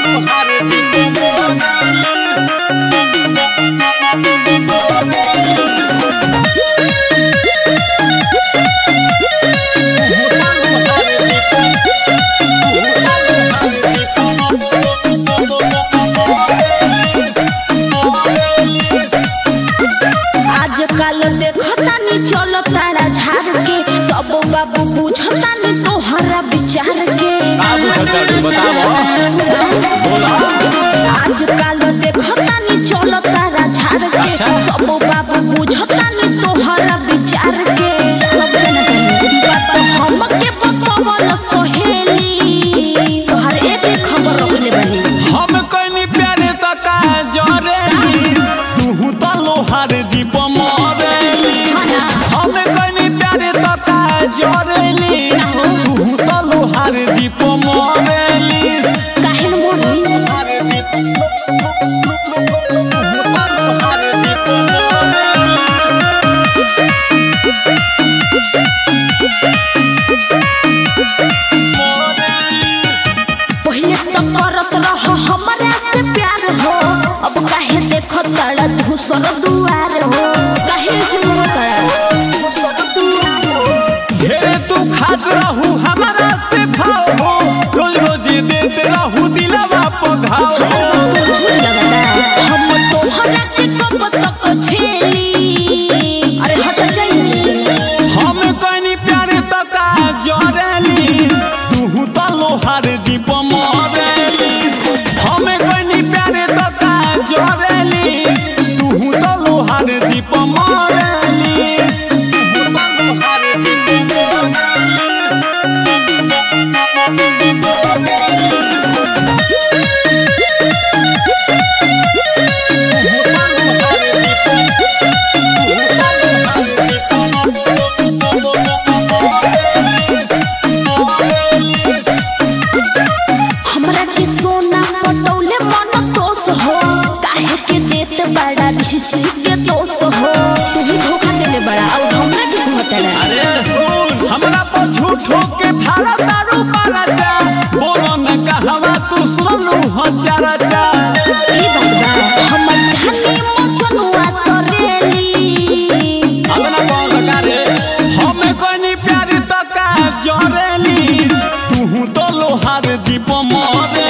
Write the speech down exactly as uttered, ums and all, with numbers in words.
देखतानी चलो तारा झाड़ के सब बाबू बुझतानी तोहरा विचार के आजकल देखतानी चलो तारा झाड़ के सब बाबू बुझतानी तोहरा विचार के हमके बतावल सहेली तोहर एक खबर रखले बनी हम कनी प्यारे तक जरेली तू त लोहार जीप मरे हम कनी प्यारे तक जरेली तू त लोहार जीप मरेली काहे मोरी लोहार जीप लोहार जीप पहले तो करत रह हमरा से प्यार हो अब काहे देखो तड़ा धूसर दुआर हो काहे से मोर तड़ा धूसर दुआर हो ढेरे तू खात रहू हमरा से भाव हो रोज रोज देते रहू दिलवा पर घाव हो हम तोहरा के कब तक झेली अरे हट जाई हम कनी प्यारे तक जरेली तू त लोहार जीप मरेली हम कनी प्यारे तक जरेली तू त लोहार जीप मरेली तू त लोहार जीप हमरा के सोना पटौले मन तोस हो काहे के देत बड़ा ऋषि के दोष हो तू ही धोखा देले बड़ा और हमरा के धोतला अरे सुन हमरा पर झूठो के थाला दारू पारा जा बोलो न कहवा तू सुनलू हजारा जा ई बाबा हमर जाने मचनुआ तोरेली अपना कौन लगा रे हम कनी प्यारी तक जरेली तू तो लोहार जीप मरे